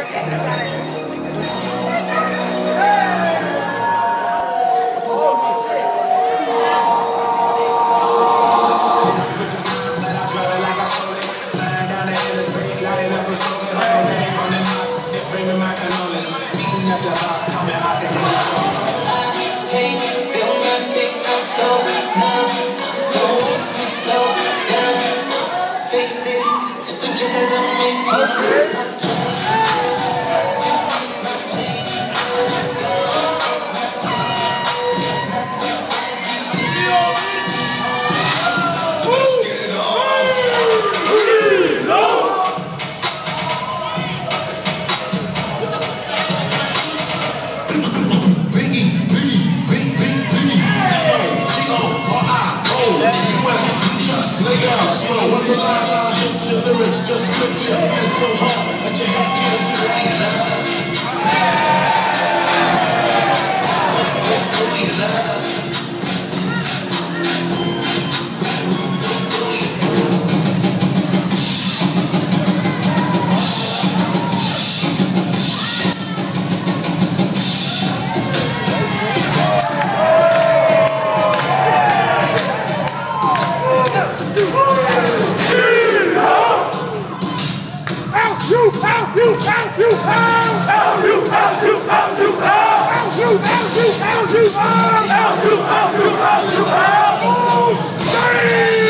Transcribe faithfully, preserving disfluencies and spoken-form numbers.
Just in case I don't make it. Slow, when the line line hits your lyrics, just switch your head so hard that your head can't get ready You, out, you, out, you, out, out, you, out, you, out, you, out, out, you, out, you, out, you, out, out, you, out, you, out, you, out,